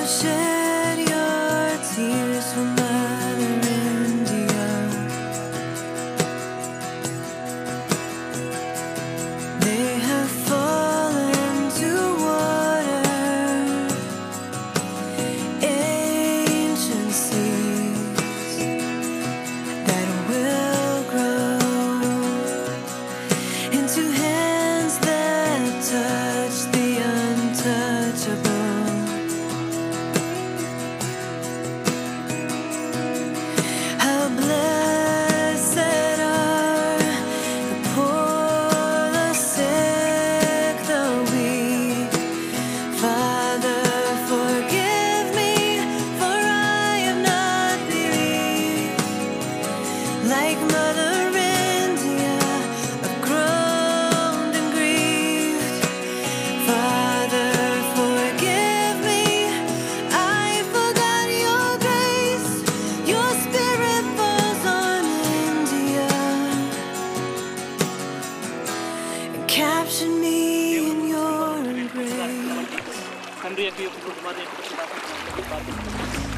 shed your tears for Mother India. They have fallen to water, ancient seas that will grow into hands that touch the untouchable. How blessed are the poor, the sick, the weak. Father, forgive me, for I have not believed like Mother India. I've groaned and grieved. Father, forgive me, I forgot your grace. Your spirit falls on India and captured me in your embrace. తండ్రి యొక్క కుటుంబాన్ని